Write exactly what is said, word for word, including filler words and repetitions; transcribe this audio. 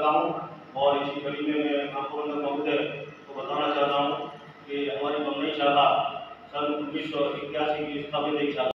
लगा हूँ। और इसी कड़ी में मैं आपको महोदय को बताना चाहता हूँ कि हमारी बम्बई शाखा सन उन्नीस सौ इक्यासी की स्थापित एक शाखा